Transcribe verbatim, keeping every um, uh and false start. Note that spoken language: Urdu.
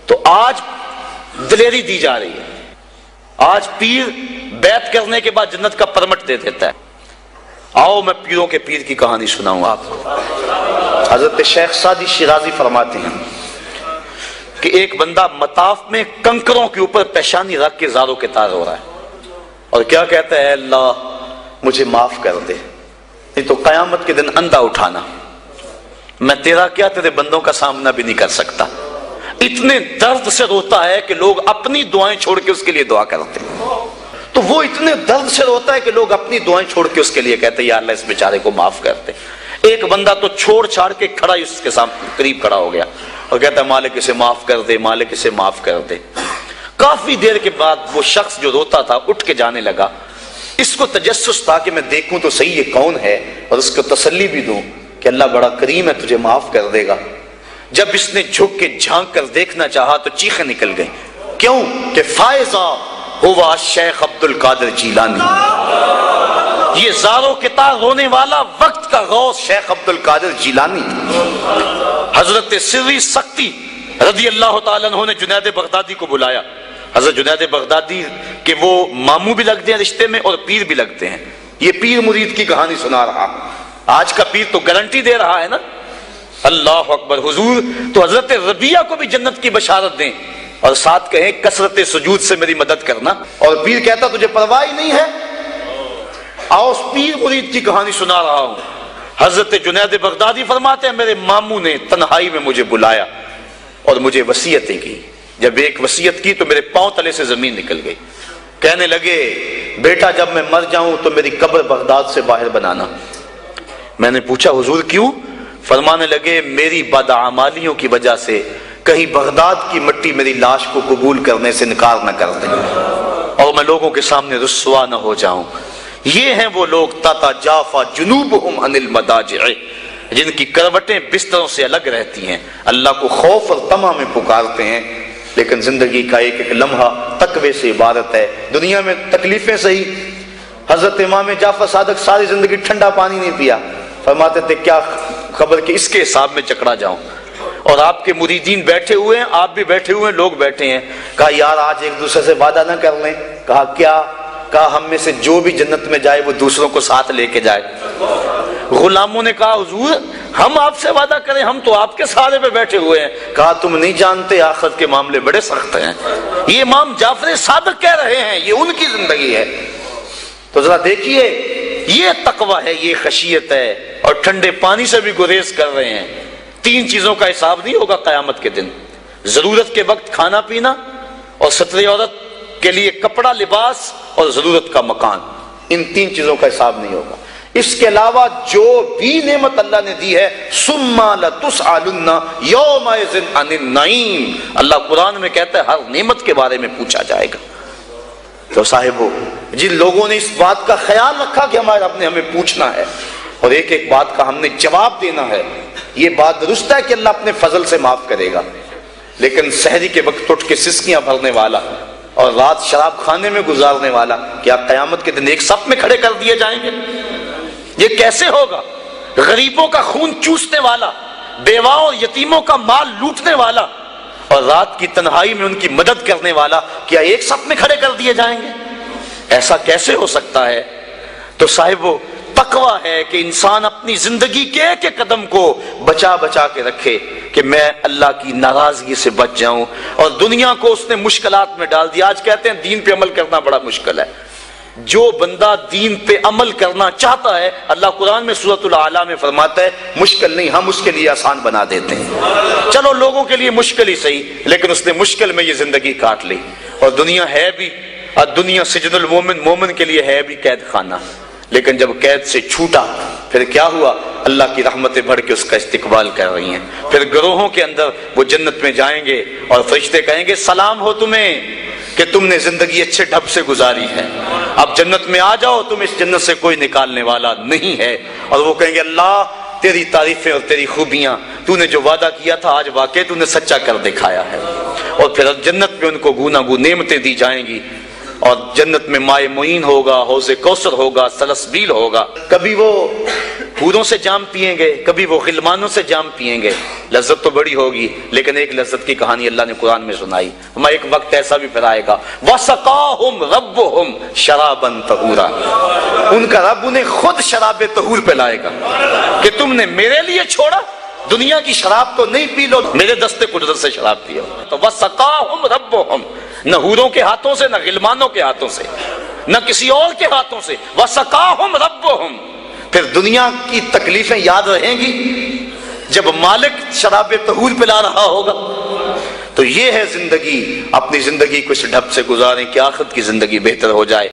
تو آج دلیری دی جا رہی ہے. آج پیر بیعت کرنے کے بعد جنت کا پرمٹ دے دیتا ہے. آؤ میں پیروں کے پیر کی کہانی سناؤں آپ کو. حضرت شیخ سعدی شیرازی فرماتے ہیں کہ ایک بندہ مطاف میں کنکروں کے اوپر پیشانی رکھ کے زاروں کے تار ہو رہا ہے اور کیا کہتا ہے, اللہ مجھے معاف کر دے, نہیں تو قیامت کے دن اندھا اٹھانا, میں تیرا کیا تیرے بندوں کا سامنا بھی نہیں کر سکتا. اتنے درد سے روتا ہے کہ لوگ اپنی دعائیں چھوڑ کے اس کے لیے دعا کرتے ہیں. تو وہ اتنے درد سے روتا ہے کہ لوگ اپنی دعائیں چھوڑ کے اس کے لیے کہتے ہیں یا اللہ اس بیچارے کو معاف کر دے. ایک بندہ تو چھوڑ چھاڑ کے کھڑا اس کے سامنے قریب کھڑا ہو گیا اور کہتا ہے مالک اسے معاف کر دے, مالک اسے معاف کر دے. کافی دیر کے بعد وہ شخص جو روتا تھا اٹھ کے جانے لگا. اس کو تجسس تھا کہ میں دیکھوں تو صحیح یہ کون ہے اور اس کو تسلی بھی دوں کہ اللہ بڑا کریم ہے, تجھے معاف کر دے گا. جب اس نے جھک کے جھانک کر دیکھنا چاہا تو چیخیں نکل گئیں. کیوں کہ فائزہ ہوا شیخ عبد القادر جیلانی, یہ زاروں کے تار رونے والا وقت کا غوث شیخ عبد القادر جیلانی. حضرت سری سختی رضی اللہ تعالیٰ عنہ نے جنید بغدادی کو بلایا. حضرت جنید بغدادی کے وہ ماموں بھی لگتے ہیں رشتے میں اور پیر بھی لگتے ہیں. یہ پیر مرید کی کہانی سنا رہا. آج کا پیر تو گارنٹی دے رہا ہے نا, اللہ اکبر. حضور تو حضرت ربیہ کو بھی جنت کی بشارت دیں اور ساتھ کہیں کثرت سجود سے میری مدد کرنا. اور پیر کہتا تجھے پرواہ نہیں ہے. آؤ اس پیر مرید کی کہانی سنا رہا ہوں. حضرت جنید بغدادی فرماتے ہیں میرے ماموں نے تنہائی میں مجھے بلایا اور مجھے وصیتیں کی. جب ایک وصیت کی تو میرے پاؤں تلے سے زمین نکل گئی. کہنے لگے بیٹا جب میں مر جاؤں تو میری قبر بغداد سے باہر بنانا. میں نے پوچھا حضور کیوں؟ فرمانے لگے میری بدعمالیوں کی وجہ سے کہیں بغداد کی مٹی میری لاش کو قبول کرنے سے انکار نہ کر دیں اور میں لوگوں کے سامنے رسوا نہ ہو جاؤں. یہ ہیں وہ لوگ تاتا جافا جنوبہم عن المضاجع, جن کی کروٹیں بستروں سے الگ رہتی ہیں, اللہ کو خوف اور طمع میں پکارتے ہیں, لیکن زندگی کا ایک ایک لمحہ تقوی سے عبارت ہے. دنیا میں تکلیفیں سہی. حضرت امام جعفر صادق ساری زندگی ٹھنڈا پانی نہیں پیا. فرماتے تھے کیا خبر کہ اس کے حساب میں چکڑا جاؤں. اور آپ کے مریدین بیٹھے ہوئے ہیں, آپ بھی بیٹھے ہوئے ہیں, لوگ بیٹھے ہیں. کہا یار آج ایک دوسرے سے وعدہ نہ کر لیں. کہا کیا؟ کہا ہم میں سے جو بھی جنت میں جائے وہ دوسروں کو ساتھ لے کے جائے. غلاموں نے کہا حضور ہم آپ سے وعدہ کریں, ہم تو آپ کے سہارے پہ بیٹھے ہوئے ہیں. کہا تم نہیں جانتے آخرت کے معاملے بڑے سخت ہیں. یہ امام جعفر صادق کہہ رہے ہیں, یہ ان کی زندگی ہے. تو ذرا دیکھیے یہ تقوی ہے, یہ خشیت ہے, اور ٹھنڈے پانی سے بھی گریز کر رہے ہیں. تین چیزوں کا حساب نہیں ہوگا قیامت کے دن, ضرورت کے وقت کھانا پینا, اور ستر عورت کے لیے کپڑا لباس, اور ضرورت کا مکان. ان تین چیزوں کا حساب نہیں ہوگا. اس کے علاوہ جو بھی نعمت اللہ نے دی ہے ثم لتسألن یومئذ عن النعیم, اللہ قرآن میں کہتا ہے ہر نعمت کے بارے میں پوچھا جائے گا. تو صاحبو جن لوگوں نے اس بات کا خیال رکھا کہ ہمارے رب نے ہمیں پوچھنا ہے اور ایک ایک بات کا ہم نے جواب دینا ہے, یہ بات درست ہے کہ اللہ اپنے فضل سے معاف کرے گا. لیکن سحری کے وقت اٹھ کے سسکیاں بھرنے والا اور رات شراب خانے میں گزارنے والا کیا قیامت کے دن ایک صف میں کھڑے کر دیے جائیں گے؟ یہ کیسے ہوگا؟ غریبوں کا خون چوسنے والا, بیواؤں اور یتیموں کا مال لوٹنے والا اور رات کی تنہائی میں ان کی مدد کرنے والا کیا ایک صف میں کھڑے کر دیے جائیں گے؟ ایسا کیسے ہو سکتا ہے؟ تو صاحبو تقویٰ ہے کہ انسان اپنی زندگی کے ایک ایک قدم کو بچا بچا کے رکھے کہ میں اللہ کی ناراضگی سے بچ جاؤں. اور دنیا کو اس نے مشکلات میں ڈال دیا. آج کہتے ہیں دین پہ عمل کرنا بڑا مشکل ہے. جو بندہ دین پہ عمل کرنا چاہتا ہے اللہ قرآن میں سورۃ الاعلیٰ میں فرماتا ہے مشکل نہیں, ہم اس کے لیے آسان بنا دیتے ہیں. چلو لوگوں کے لیے مشکل ہی صحیح, لیکن اس نے مشکل میں یہ زندگی کاٹ لی. اور دنیا ہے بھی, دنیا سجن المومن, مومن کے لیے ہے بھی قید خانہ. لیکن جب قید سے چھوٹا پھر کیا ہوا؟ اللہ کی رحمتیں بڑھ کے اس کا استقبال کر رہی ہیں. پھر گروہوں کے اندر وہ جنت میں جائیں گے اور فرشتے کہیں گے سلام ہو تمہیں کہ تم نے زندگی اچھے ڈھب سے گزاری ہے, اب جنت میں آ جاؤ, تم اس جنت سے کوئی نکالنے والا نہیں ہے. اور وہ کہیں گے اللہ تیری تعریفیں اور تیری خوبیاں, تو نے جو وعدہ کیا تھا آج واقعی تو نے سچا کر دکھایا ہے. اور پھر جنت میں ان کو گونا گو نعمتیں دی جائیں گی اور جنت میں مائے معین ہوگا، حوض کوثر ہوگا، سلسبیل ہوگا۔ کبھی وہ حوروں سے جام پیئیں گے، کبھی وہ غلمانوں سے جام پیئیں گے، لذت تو بڑی ہوگی، لیکن ایک لذت کی کہانی اللہ نے قرآن میں سنائی۔ ہمیں ایک وقت ایسا بھی پھر آئے گا وَسَقَاهُمْ رَبُّهُمْ شَرَابًا طَهُورًا، ان کا رب انہیں خود شراب طہور پلائے گا کہ تم نے میرے لیے چھوڑا، دنیا کی شراب تو نہیں پی لو، میرے دستے قدرت سے شراب پیو۔ تو وَسَقَاهُمْ رَبُّهُمْ، نہ حوروں کے ہاتھوں سے، نہ غلمانوں کے ہاتھوں سے، نہ کسی اور کے ہاتھوں سے، وَسَقَاهُمْ رَبُّهُمْ۔ پھر دنیا کی تکلیفیں یاد رہیں گی جب مالک شراب طہور پلا رہا ہوگا۔ تو یہ ہے زندگی، اپنی زندگی کو اس ڈھب سے گزاریں کہ آخرت کی زندگی بہتر ہو جائے۔